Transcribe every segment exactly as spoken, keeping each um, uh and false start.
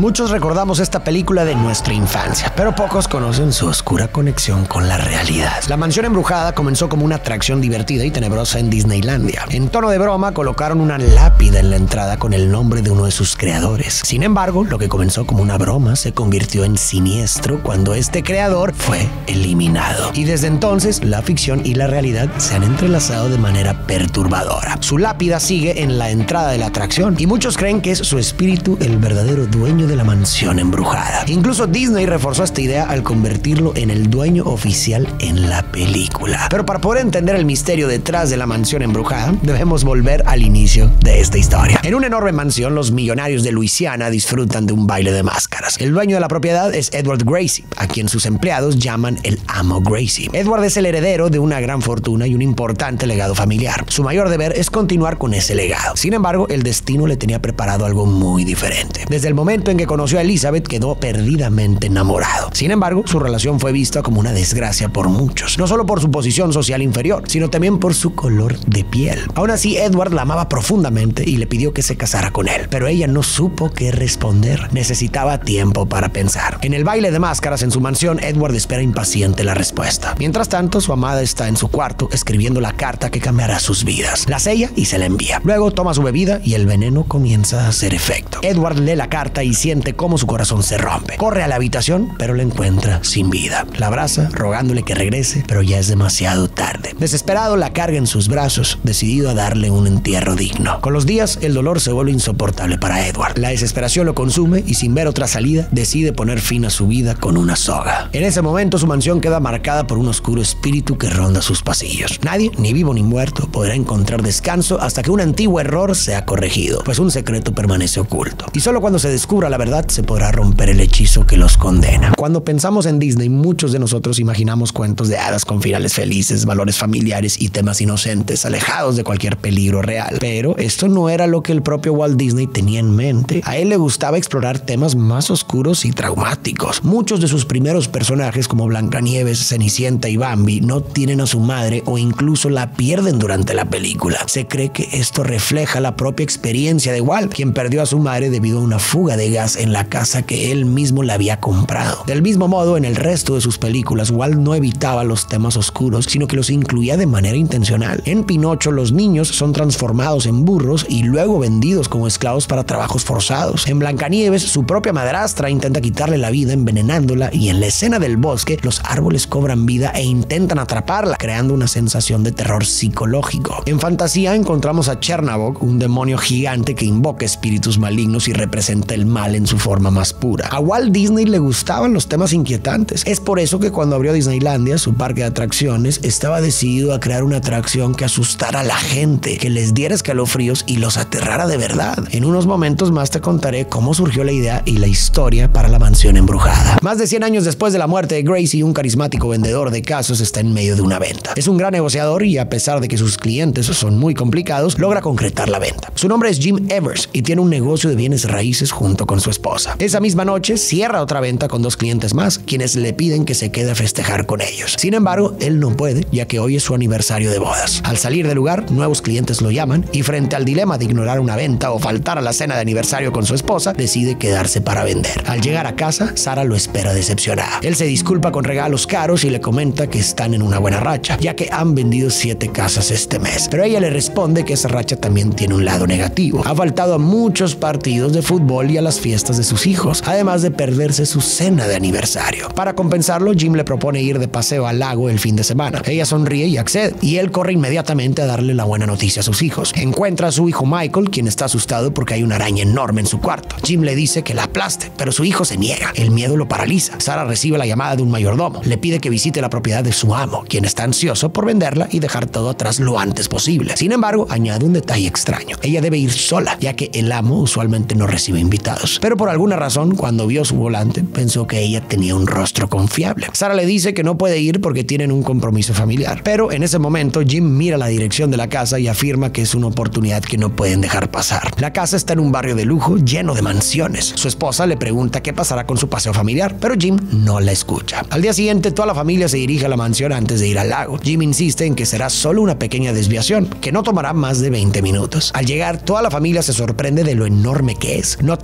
Muchos recordamos esta película de nuestra infancia, pero pocos conocen su oscura conexión con la realidad. La Mansión Embrujada comenzó como una atracción divertida y tenebrosa en Disneylandia. En tono de broma, colocaron una lápida en la entrada con el nombre de uno de sus creadores. Sin embargo, lo que comenzó como una broma se convirtió en siniestro cuando este creador fue eliminado. Y desde entonces, la ficción y la realidad se han entrelazado de manera perturbadora. Su lápida sigue en la entrada de la atracción y muchos creen que es su espíritu el verdadero dueño de la Mansión Embrujada. Incluso Disney reforzó esta idea al convertirlo en el dueño oficial en la película. Pero para poder entender el misterio detrás de la Mansión Embrujada, debemos volver al inicio de esta historia. En una enorme mansión, los millonarios de Luisiana disfrutan de un baile de máscaras. El dueño de la propiedad es Edward Gracie, a quien sus empleados llaman el Amo Gracie. Edward es el heredero de una gran fortuna y un importante legado familiar. Su mayor deber es continuar con ese legado. Sin embargo, el destino le tenía preparado algo muy diferente. Desde el momento en que conoció a Elizabeth, quedó perdidamente enamorado. Sin embargo, su relación fue vista como una desgracia por muchos, no solo por su posición social inferior, sino también por su color de piel. Aún así, Edward la amaba profundamente y le pidió que se casara con él, pero ella no supo qué responder. Necesitaba tiempo para pensar. En el baile de máscaras en su mansión, Edward espera impaciente la respuesta. Mientras tanto, su amada está en su cuarto escribiendo la carta que cambiará sus vidas. La sella y se la envía. Luego toma su bebida y el veneno comienza a hacer efecto. Edward lee la carta y siente cómo su corazón se rompe. Corre a la habitación, pero la encuentra sin vida. La abraza, rogándole que regrese, pero ya es demasiado tarde. Desesperado, la carga en sus brazos, decidido a darle un entierro digno. Con los días, el dolor se vuelve insoportable para Edward. La desesperación lo consume y sin ver otra salida, decide poner fin a su vida con una soga. En ese momento, su mansión queda marcada por un oscuro espíritu que ronda sus pasillos. Nadie, ni vivo ni muerto, podrá encontrar descanso hasta que un antiguo error sea corregido, pues un secreto permanece oculto. Y solo cuando se descubra la verdad, se podrá romper el hechizo que los condena. Cuando pensamos en Disney, muchos de nosotros imaginamos cuentos de hadas con finales felices, valores familiares y temas inocentes, alejados de cualquier peligro real. Pero esto no era lo que el propio Walt Disney tenía en mente. A él le gustaba explorar temas más oscuros y traumáticos. Muchos de sus primeros personajes, como Blancanieves, Cenicienta y Bambi, no tienen a su madre o incluso la pierden durante la película. Se cree que esto refleja la propia experiencia de Walt, quien perdió a su madre debido a una fuga de gas en la casa que él mismo le había comprado. Del mismo modo, en el resto de sus películas, Walt no evitaba los temas oscuros, sino que los incluía de manera intencional. En Pinocho, los niños son transformados en burros y luego vendidos como esclavos para trabajos forzados. En Blancanieves, su propia madrastra intenta quitarle la vida envenenándola, y en la escena del bosque, los árboles cobran vida e intentan atraparla, creando una sensación de terror psicológico. En fantasía, encontramos a Chernabog, un demonio gigante que invoca espíritus malignos y representa el mal en su forma más pura. A Walt Disney le gustaban los temas inquietantes. Es por eso que cuando abrió Disneylandia, su parque de atracciones, estaba decidido a crear una atracción que asustara a la gente, que les diera escalofríos y los aterrara de verdad. En unos momentos más te contaré cómo surgió la idea y la historia para la Mansión Embrujada. Más de cien años después de la muerte de Gracie, un carismático vendedor de casos está en medio de una venta. Es un gran negociador y, a pesar de que sus clientes son muy complicados, logra concretar la venta. Su nombre es Jim Evers y tiene un negocio de bienes raíces junto con su esposa. Esa misma noche cierra otra venta con dos clientes más, quienes le piden que se quede a festejar con ellos. Sin embargo, él no puede, ya que hoy es su aniversario de bodas. Al salir del lugar, nuevos clientes lo llaman y, frente al dilema de ignorar una venta o faltar a la cena de aniversario con su esposa, decide quedarse para vender. Al llegar a casa, Sara lo espera decepcionada. Él se disculpa con regalos caros y le comenta que están en una buena racha, ya que han vendido siete casas este mes. Pero ella le responde que esa racha también tiene un lado negativo. Ha faltado a muchos partidos de fútbol y a las fiestas de sus hijos, además de perderse su cena de aniversario. Para compensarlo, Jim le propone ir de paseo al lago el fin de semana. Ella sonríe y accede, y él corre inmediatamente a darle la buena noticia a sus hijos. Encuentra a su hijo Michael, quien está asustado porque hay una araña enorme en su cuarto. Jim le dice que la aplaste, pero su hijo se niega. El miedo lo paraliza. Sara recibe la llamada de un mayordomo. Le pide que visite la propiedad de su amo, quien está ansioso por venderla y dejar todo atrás lo antes posible. Sin embargo, añade un detalle extraño. Ella debe ir sola, ya que el amo usualmente no recibe invitados. Pero por alguna razón, cuando vio su volante, pensó que ella tenía un rostro confiable. Sara le dice que no puede ir porque tienen un compromiso familiar. Pero en ese momento, Jim mira la dirección de la casa y afirma que es una oportunidad que no pueden dejar pasar. La casa está en un barrio de lujo lleno de mansiones. Su esposa le pregunta qué pasará con su paseo familiar, pero Jim no la escucha. Al día siguiente, toda la familia se dirige a la mansión antes de ir al lago. Jim insiste en que será solo una pequeña desviación, que no tomará más de veinte minutos. Al llegar, toda la familia se sorprende de lo enorme que es. Notan que la reja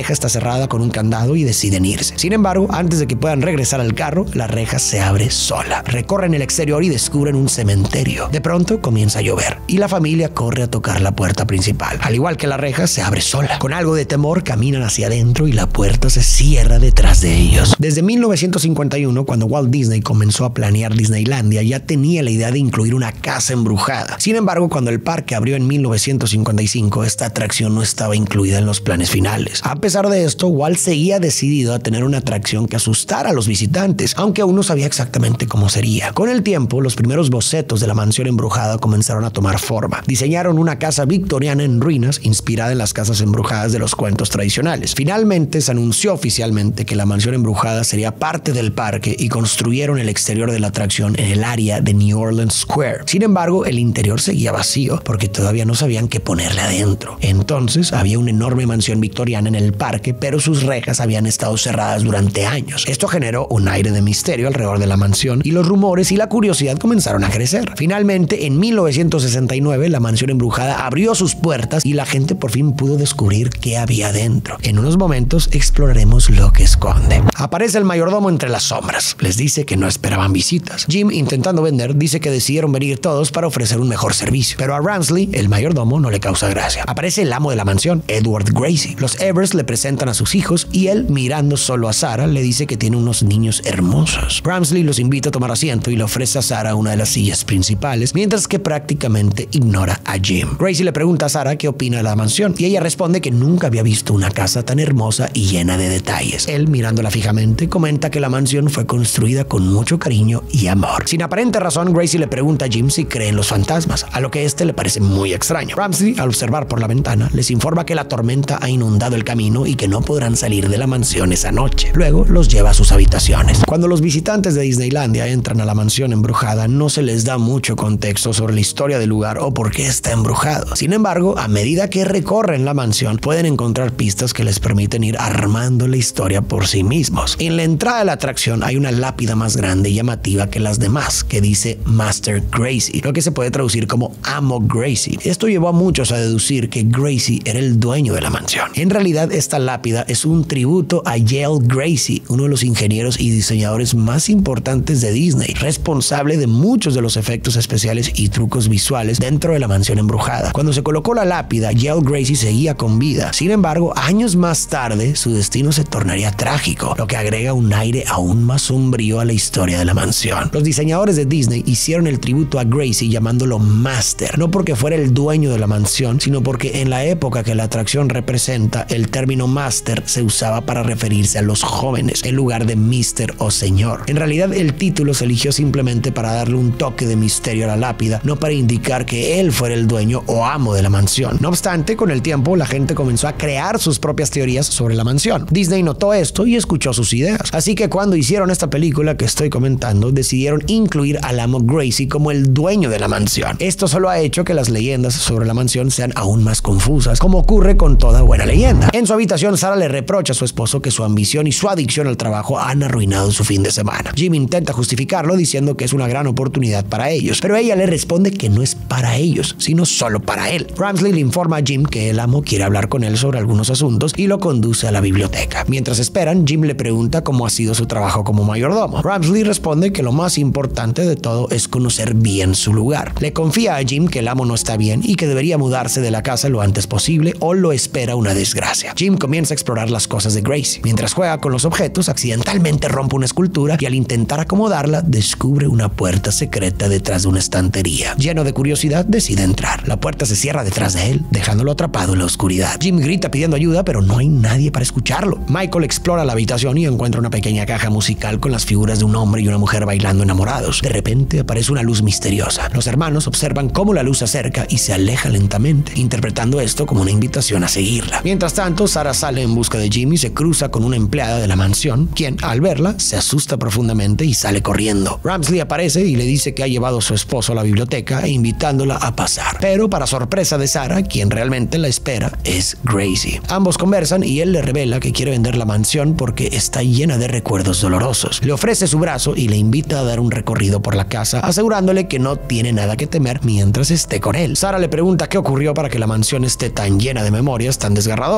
reja está cerrada con un candado y deciden irse. Sin embargo, antes de que puedan regresar al carro, la reja se abre sola. Recorren el exterior y descubren un cementerio. De pronto comienza a llover y la familia corre a tocar la puerta principal. Al igual que la reja, se abre sola. Con algo de temor caminan hacia adentro y la puerta se cierra detrás de ellos. Desde mil novecientos cincuenta y uno, cuando Walt Disney comenzó a planear Disneylandia, ya tenía la idea de incluir una casa embrujada. Sin embargo, cuando el parque abrió en mil novecientos cincuenta y cinco, esta atracción no estaba incluida en los planes finales. A pesar de esto, Walt seguía decidido a tener una atracción que asustara a los visitantes, aunque aún no sabía exactamente cómo sería. Con el tiempo, los primeros bocetos de la mansión embrujada comenzaron a tomar forma. Diseñaron una casa victoriana en ruinas, inspirada en las casas embrujadas de los cuentos tradicionales. Finalmente, se anunció oficialmente que la mansión embrujada sería parte del parque y construyeron el exterior de la atracción en el área de New Orleans Square. Sin embargo, el interior seguía vacío porque todavía no sabían qué ponerle adentro. Entonces, había una enorme mansión victoriana en el parque, pero sus rejas habían estado cerradas durante años. Esto generó un aire de misterio alrededor de la mansión y los rumores y la curiosidad comenzaron a crecer. Finalmente, en mil novecientos sesenta y nueve, la mansión embrujada abrió sus puertas y la gente por fin pudo descubrir qué había dentro. En unos momentos exploraremos lo que esconde. Aparece el mayordomo entre las sombras. Les dice que no esperaban visitas. Jim, intentando vender, dice que decidieron venir todos para ofrecer un mejor servicio. Pero a Ramsley, el mayordomo, no le causa gracia. Aparece el amo de la mansión, Edward Gracie. Los Evers le presentan a sus hijos y él, mirando solo a Sarah, le dice que tiene unos niños hermosos. Ramsley los invita a tomar asiento y le ofrece a Sarah una de las sillas principales, mientras que prácticamente ignora a Jim. Gracie le pregunta a Sarah qué opina de la mansión y ella responde que nunca había visto una casa tan hermosa y llena de detalles. Él, mirándola fijamente, comenta que la mansión fue construida con mucho cariño y amor. Sin aparente razón, Gracie le pregunta a Jim si cree en los fantasmas, a lo que este le parece muy extraño. Ramsley, al observar por la ventana, les informa que la tormenta ha inundado el camino y que no podrán salir de la mansión esa noche. Luego los lleva a sus habitaciones. Cuando los visitantes de Disneylandia entran a la mansión embrujada, no se les da mucho contexto sobre la historia del lugar o por qué está embrujado. Sin embargo, a medida que recorren la mansión, pueden encontrar pistas que les permiten ir armando la historia por sí mismos. En la entrada de la atracción hay una lápida más grande y llamativa que las demás, que dice Master Gracie, lo que se puede traducir como Amo Gracie. Esto llevó a muchos a deducir que Gracie era el dueño de la mansión. En realidad, esta lápida es un tributo a Yale Gracie, uno de los ingenieros y diseñadores más importantes de Disney, responsable de muchos de los efectos especiales y trucos visuales dentro de la mansión embrujada. Cuando se colocó la lápida, Yale Gracie seguía con vida. Sin embargo, años más tarde, su destino se tornaría trágico, lo que agrega un aire aún más sombrío a la historia de la mansión. Los diseñadores de Disney hicieron el tributo a Gracie llamándolo Master, no porque fuera el dueño de la mansión, sino porque en la época que la atracción representa, el término Master se usaba para referirse a los jóvenes, en lugar de Mister o Señor. En realidad, el título se eligió simplemente para darle un toque de misterio a la lápida, no para indicar que él fuera el dueño o amo de la mansión. No obstante, con el tiempo, la gente comenzó a crear sus propias teorías sobre la mansión. Disney notó esto y escuchó sus ideas. Así que cuando hicieron esta película que estoy comentando, decidieron incluir al amo Gracie como el dueño de la mansión. Esto solo ha hecho que las leyendas sobre la mansión sean aún más confusas, como ocurre con toda buena leyenda. En su habitación, Sarah le reprocha a su esposo que su ambición y su adicción al trabajo han arruinado su fin de semana. Jim intenta justificarlo diciendo que es una gran oportunidad para ellos, pero ella le responde que no es para ellos, sino solo para él. Ramsley le informa a Jim que el amo quiere hablar con él sobre algunos asuntos y lo conduce a la biblioteca. Mientras esperan, Jim le pregunta cómo ha sido su trabajo como mayordomo. Ramsley responde que lo más importante de todo es conocer bien su lugar. Le confía a Jim que el amo no está bien y que debería mudarse de la casa lo antes posible o lo espera una desgracia. Jim comienza a explorar las cosas de Gracie. Mientras juega con los objetos, accidentalmente rompe una escultura y al intentar acomodarla, descubre una puerta secreta detrás de una estantería. Lleno de curiosidad, decide entrar. La puerta se cierra detrás de él, dejándolo atrapado en la oscuridad. Jim grita pidiendo ayuda, pero no hay nadie para escucharlo. Michael explora la habitación y encuentra una pequeña caja musical con las figuras de un hombre y una mujer bailando enamorados. De repente aparece una luz misteriosa. Los hermanos observan cómo la luz se acerca y se aleja lentamente, interpretando esto como una invitación a seguirla. Mientras tanto, Sarah sale en busca de Jim y se cruza con una empleada de la mansión, quien, al verla, se asusta profundamente y sale corriendo. Ramsley aparece y le dice que ha llevado a su esposo a la biblioteca e invitándola a pasar. Pero para sorpresa de Sarah, quien realmente la espera es Gracie. Ambos conversan y él le revela que quiere vender la mansión porque está llena de recuerdos dolorosos. Le ofrece su brazo y le invita a dar un recorrido por la casa, asegurándole que no tiene nada que temer mientras esté con él. Sarah le pregunta qué ocurrió para que la mansión esté tan llena de memorias tan desgarradoras. Gracie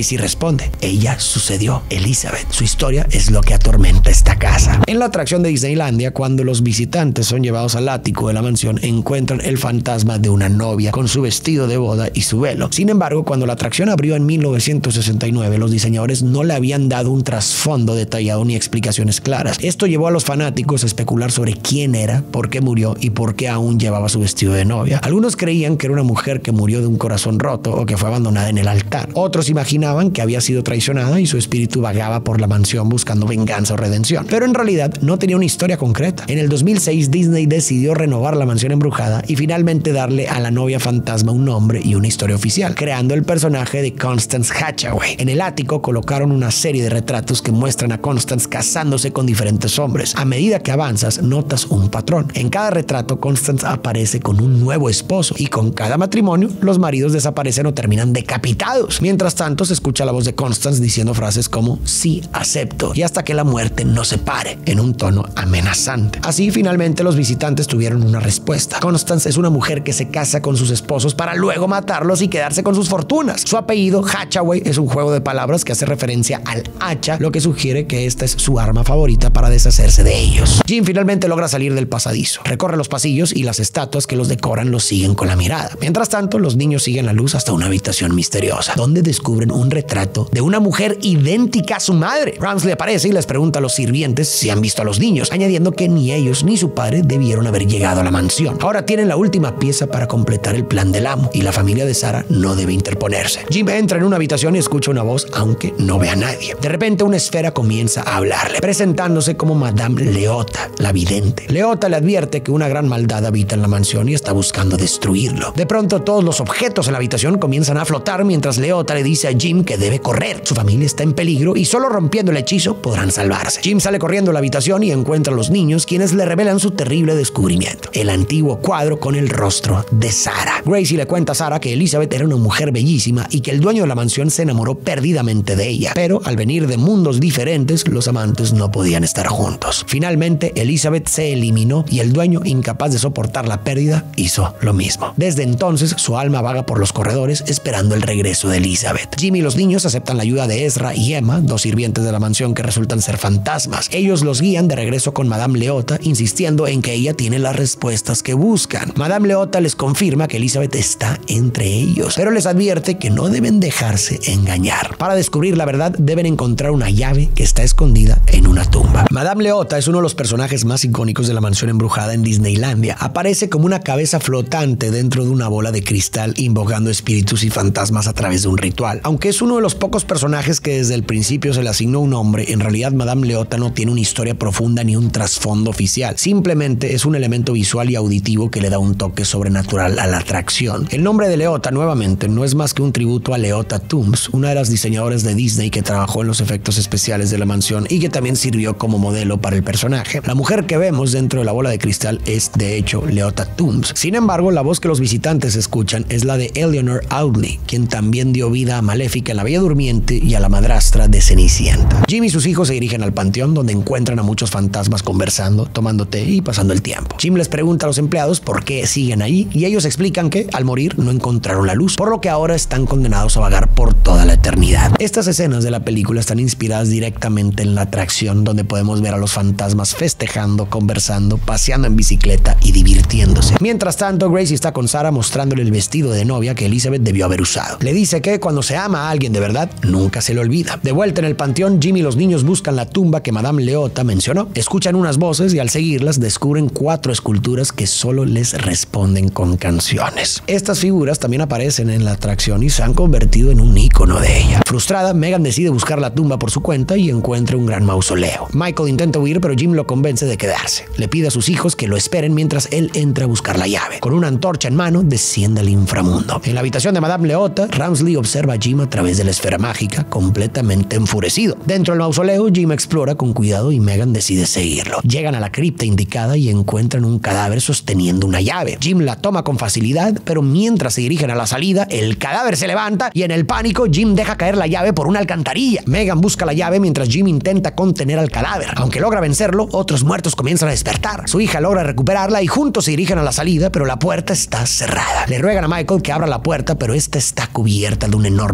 Gracie responde: ella sucedió, Elizabeth. Su historia es lo que atormenta esta casa. En la atracción de Disneylandia, cuando los visitantes son llevados al ático de la mansión, encuentran el fantasma de una novia con su vestido de boda y su velo. Sin embargo, cuando la atracción abrió en mil novecientos sesenta y nueve, los diseñadores no le habían dado un trasfondo detallado ni explicaciones claras. Esto llevó a los fanáticos a especular sobre quién era, por qué murió y por qué aún llevaba su vestido de novia. Algunos creían que era una mujer que murió de un corazón roto o que fue abandonada en el altar. Otros imaginaban que había sido traicionada y su espíritu vagaba por la mansión buscando venganza o redención. Pero en realidad no tenía una historia concreta. En el dos mil seis, Disney decidió renovar la mansión embrujada y finalmente darle a la novia fantasma un nombre y una historia oficial, creando el personaje de Constance Hatchaway. En el ático colocaron una serie de retratos que muestran a Constance casándose con diferentes hombres. A medida que avanzas, notas un patrón. En cada retrato, Constance aparece con un nuevo esposo y con cada matrimonio, los maridos desaparecen o terminan decapitados. Mientras tanto, se escucha la voz de Constance diciendo frases como sí, acepto, y hasta que la muerte nos separe, en un tono amenazante. Así, finalmente, los visitantes tuvieron una respuesta. Constance es una mujer que se casa con sus esposos para luego matarlos y quedarse con sus fortunas. Su apellido, Hatchaway, es un juego de palabras que hace referencia al hacha, lo que sugiere que esta es su arma favorita para deshacerse de ellos. Jim finalmente logra salir del pasadizo, recorre los pasillos y las estatuas que los decoran los siguen con la mirada. Mientras tanto, los niños siguen la luz hasta una habitación misteriosa, donde descubren un retrato de una mujer idéntica a su madre. Ramsley aparece y les pregunta a los sirvientes si han visto a los niños, añadiendo que ni ellos ni su padre debieron haber llegado a la mansión. Ahora tienen la última pieza para completar el plan del amo y la familia de Sarah no debe interponerse. Jim entra en una habitación y escucha una voz, aunque no ve a nadie. De repente, una esfera comienza a hablarle, presentándose como Madame Leota, la vidente. Leota le advierte que una gran maldad habita en la mansión y está buscando destruirlo. De pronto, todos los objetos en la habitación comienzan a flotar mientras Leota le dice a Jim que debe correr. Su familia está en peligro y solo rompiendo el hechizo podrán salvarse. Jim sale corriendo a la habitación y encuentra a los niños, quienes le revelan su terrible descubrimiento: el antiguo cuadro con el rostro de Sarah. Gracie le cuenta a Sarah que Elizabeth era una mujer bellísima y que el dueño de la mansión se enamoró perdidamente de ella, pero al venir de mundos diferentes, los amantes no podían estar juntos. Finalmente, Elizabeth se eliminó y el dueño, incapaz de soportar la pérdida, hizo lo mismo. Desde entonces, su alma vaga por los corredores esperando el regreso de Elizabeth. Jim y los niños aceptan la ayuda de Ezra y Emma, dos sirvientes de la mansión que resultan ser fantasmas. Ellos los guían de regreso con Madame Leota, insistiendo en que ella tiene las respuestas que buscan. Madame Leota les confirma que Elizabeth está entre ellos, pero les advierte que no deben dejarse engañar. Para descubrir la verdad, deben encontrar una llave que está escondida en una tumba. Madame Leota es uno de los personajes más icónicos de la mansión embrujada en Disneylandia. Aparece como una cabeza flotante dentro de una bola de cristal, invocando espíritus y fantasmas a través de un ritual. Aunque es uno de los pocos personajes que desde el principio se le asignó un nombre, en realidad Madame Leota no tiene una historia profunda ni un trasfondo oficial. Simplemente es un elemento visual y auditivo que le da un toque sobrenatural a la atracción. El nombre de Leota, nuevamente, no es más que un tributo a Leota Toombs, una de las diseñadoras de Disney que trabajó en los efectos especiales de la mansión y que también sirvió como modelo para el personaje. La mujer que vemos dentro de la bola de cristal es, de hecho, Leota Toombs. Sin embargo, la voz que los visitantes escuchan es la de Eleanor Audley, quien también dio vida a Maléfica en La Bella Durmiente y a la madrastra de Cenicienta. Jim y sus hijos se dirigen al panteón, donde encuentran a muchos fantasmas conversando, tomando té y pasando el tiempo. Jim les pregunta a los empleados por qué siguen ahí y ellos explican que, al morir, no encontraron la luz, por lo que ahora están condenados a vagar por toda la eternidad. Estas escenas de la película están inspiradas directamente en la atracción, donde podemos ver a los fantasmas festejando, conversando, paseando en bicicleta y divirtiéndose. Mientras tanto, Gracie está con Sarah mostrándole el vestido de novia que Elizabeth debió haber usado. Le dice que cuando se ama a alguien de verdad, nunca se le olvida. De vuelta en el panteón, Jim y los niños buscan la tumba que Madame Leota mencionó. Escuchan unas voces y al seguirlas descubren cuatro esculturas que solo les responden con canciones. Estas figuras también aparecen en la atracción y se han convertido en un ícono de ella. Frustrada, Megan decide buscar la tumba por su cuenta y encuentra un gran mausoleo. Michael intenta huir, pero Jim lo convence de quedarse. Le pide a sus hijos que lo esperen mientras él entra a buscar la llave. Con una antorcha en mano, desciende al inframundo. En la habitación de Madame Leota, Ramsley observa a Jim a través de la esfera mágica, completamente enfurecido. Dentro del mausoleo, Jim explora con cuidado y Megan decide seguirlo. Llegan a la cripta indicada y encuentran un cadáver sosteniendo una llave. Jim la toma con facilidad, pero mientras se dirigen a la salida, el cadáver se levanta y en el pánico, Jim deja caer la llave por una alcantarilla. Megan busca la llave mientras Jim intenta contener al cadáver. Aunque logra vencerlo, otros muertos comienzan a despertar. Su hija logra recuperarla y juntos se dirigen a la salida, pero la puerta está cerrada. Le ruegan a Michael que abra la puerta, pero esta está cubierta de una enorme cantidad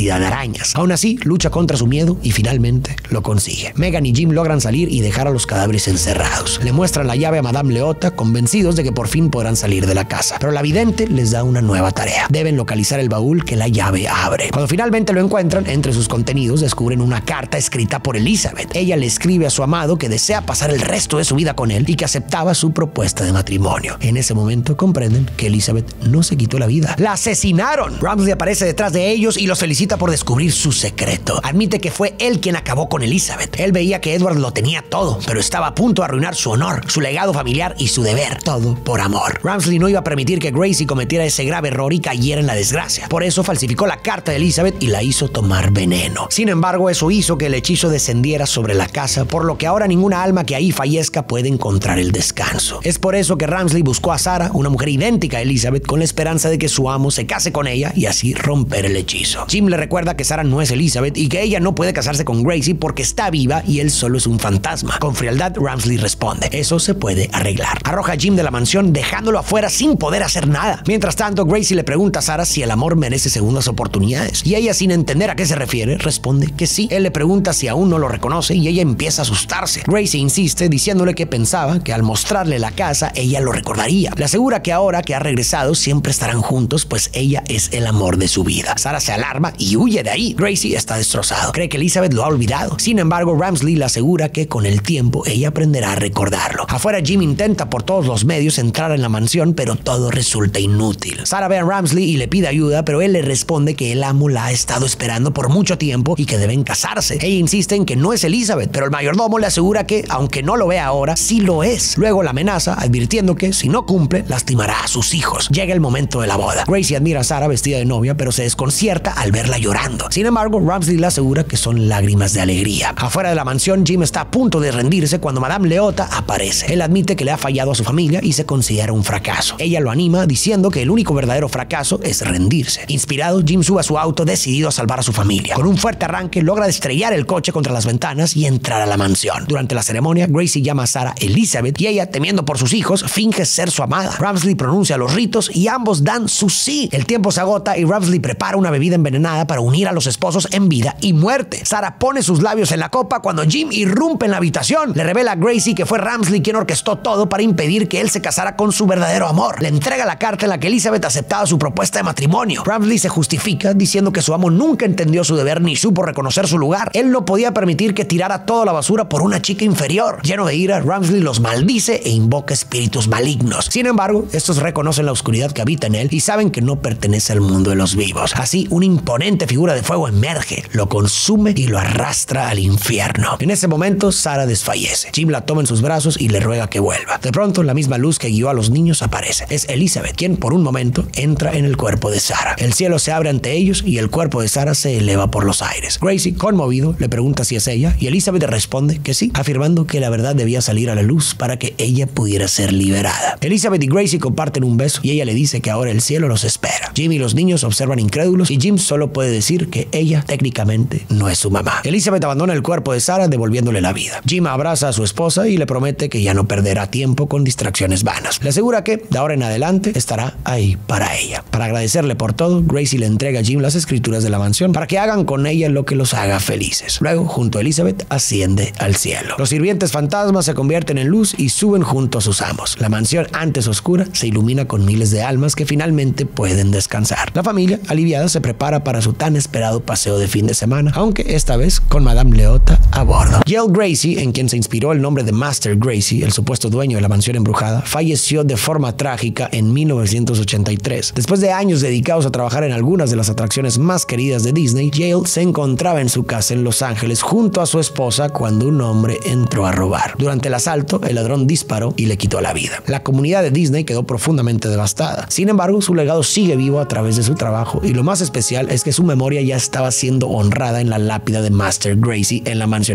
cantidad de arañas. Aún así, lucha contra su miedo y finalmente lo consigue. Megan y Jim logran salir y dejar a los cadáveres encerrados. Le muestran la llave a Madame Leota, convencidos de que por fin podrán salir de la casa. Pero la vidente les da una nueva tarea. Deben localizar el baúl que la llave abre. Cuando finalmente lo encuentran, entre sus contenidos descubren una carta escrita por Elizabeth. Ella le escribe a su amado que desea pasar el resto de su vida con él y que aceptaba su propuesta de matrimonio. En ese momento comprenden que Elizabeth no se quitó la vida. ¡La asesinaron! Ramsley aparece detrás de ellos y los felicita por descubrir su secreto. Admite que fue él quien acabó con Elizabeth. Él veía que Edward lo tenía todo, pero estaba a punto de arruinar su honor, su legado familiar y su deber. Todo por amor. Ramsley no iba a permitir que Gracie cometiera ese grave error y cayera en la desgracia. Por eso falsificó la carta de Elizabeth y la hizo tomar veneno. Sin embargo, eso hizo que el hechizo descendiera sobre la casa, por lo que ahora ninguna alma que ahí fallezca puede encontrar el descanso. Es por eso que Ramsley buscó a Sarah, una mujer idéntica a Elizabeth, con la esperanza de que su amo se case con ella y así romper el hechizo. Jim le recuerda que Sarah no es Elizabeth y que ella no puede casarse con Gracie porque está viva y él solo es un fantasma. Con frialdad, Ramsley responde: eso se puede arreglar. Arroja a Jim de la mansión, dejándolo afuera sin poder hacer nada. Mientras tanto, Gracie le pregunta a Sarah si el amor merece segundas oportunidades, y ella, sin entender a qué se refiere, responde que sí. Él le pregunta si aún no lo reconoce y ella empieza a asustarse. Gracie insiste diciéndole que pensaba que al mostrarle la casa ella lo recordaría. Le asegura que ahora que ha regresado siempre estarán juntos, pues ella es el amor de su vida. Sarah se alarma y huye de ahí. Gracie está destrozado. Cree que Elizabeth lo ha olvidado. Sin embargo, Ramsley le asegura que con el tiempo ella aprenderá a recordarlo. Afuera, Jim intenta por todos los medios entrar en la mansión, pero todo resulta inútil. Sarah ve a Ramsley y le pide ayuda, pero él le responde que el amo la ha estado esperando por mucho tiempo y que deben casarse. Ella insiste en que no es Elizabeth, pero el mayordomo le asegura que, aunque no lo vea ahora, sí lo es. Luego la amenaza, advirtiendo que, si no cumple, lastimará a sus hijos. Llega el momento de la boda. Gracie admira a Sarah vestida de novia, pero se desconcierta al verla llorando. Sin embargo, Ramsley le asegura que son lágrimas de alegría. Afuera de la mansión, Jim está a punto de rendirse cuando Madame Leota aparece. Él admite que le ha fallado a su familia y se considera un fracaso. Ella lo anima diciendo que el único verdadero fracaso es rendirse. Inspirado, Jim sube a su auto decidido a salvar a su familia. Con un fuerte arranque, logra estrellar el coche contra las ventanas y entrar a la mansión. Durante la ceremonia, Gracie llama a Sarah Elizabeth y ella, temiendo por sus hijos, finge ser su amada. Ramsley pronuncia los ritos y ambos dan su sí. El tiempo se agota y Ramsley prepara una bebida envenenada para unir a los esposos en vida y muerte. Sarah pone sus labios en la copa cuando Jim irrumpe en la habitación. Le revela a Gracie que fue Ramsley quien orquestó todo para impedir que él se casara con su verdadero amor. Le entrega la carta en la que Elizabeth aceptaba su propuesta de matrimonio. Ramsley se justifica diciendo que su amo nunca entendió su deber ni supo reconocer su lugar. Él no podía permitir que tirara toda la basura por una chica inferior. Lleno de ira, Ramsley los maldice e invoca espíritus malignos. Sin embargo, estos reconocen la oscuridad que habita en él y saben que no pertenece al mundo de los vivos. Así, una imponente figura de fuego emerge, lo consume y lo arrastra al infierno. En ese momento, Sarah desfallece. Jim la toma en sus brazos y le ruega que vuelva. De pronto, la misma luz que guió a los niños aparece. Es Elizabeth, quien por un momento entra en el cuerpo de Sarah. El cielo se abre ante ellos y el cuerpo de Sarah se eleva por los aires. Gracie, conmovido, le pregunta si es ella y Elizabeth responde que sí, afirmando que la verdad debía salir a la luz para que ella pudiera ser liberada. Elizabeth y Gracie comparten un beso y ella le dice que ahora el cielo los espera. Jim y los niños observan incrédulos y Jim solo puede decir que ella técnicamente no es su mamá. Elizabeth abandona el cuerpo de Sarah devolviéndole la vida. Jim abraza a su esposa y le promete que ya no perderá tiempo con distracciones vanas. Le asegura que de ahora en adelante estará ahí para ella. Para agradecerle por todo, Gracie le entrega a Jim las escrituras de la mansión para que hagan con ella lo que los haga felices. Luego, junto a Elizabeth, asciende al cielo. Los sirvientes fantasmas se convierten en luz y suben junto a sus amos. La mansión, antes oscura, se ilumina con miles de almas que finalmente pueden descansar. La familia, aliviada, se prepara para su tan esperado paseo de fin de semana, aunque esta vez con Madame Leota a bordo. Jill Gracie, en quien se inspiró el nombre de Master Gracie, el supuesto dueño de la mansión embrujada, falleció de forma trágica en mil novecientos ochenta y tres. Después de años dedicados a trabajar en algunas de las atracciones más queridas de Disney, Jill se encontraba en su casa en Los Ángeles junto a su esposa cuando un hombre entró a robar. Durante el asalto, el ladrón disparó y le quitó la vida. La comunidad de Disney quedó profundamente devastada. Sin embargo, su legado sigue vivo a través de su trabajo y lo más especial es que su memoria ya estaba siendo honrada en la lápida de Master Gracie en la mansión embrujada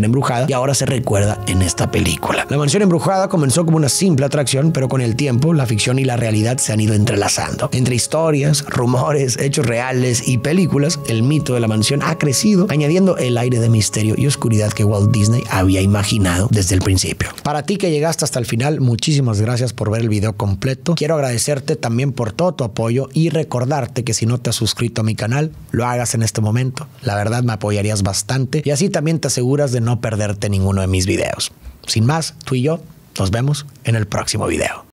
y ahora se recuerda en esta película. La mansión embrujada comenzó como una simple atracción, pero con el tiempo la ficción y la realidad se han ido entrelazando. Entre historias, rumores, hechos reales y películas, el mito de la mansión ha crecido, añadiendo el aire de misterio y oscuridad que Walt Disney había imaginado desde el principio. Para ti que llegaste hasta el final, muchísimas gracias por ver el video completo. Quiero agradecerte también por todo tu apoyo y recordarte que si no te has suscrito a mi canal, lo hagas en este momento. La verdad me apoyarías bastante y así también te aseguras de no perderte ninguno de mis videos. Sin más, tú y yo nos vemos en el próximo video.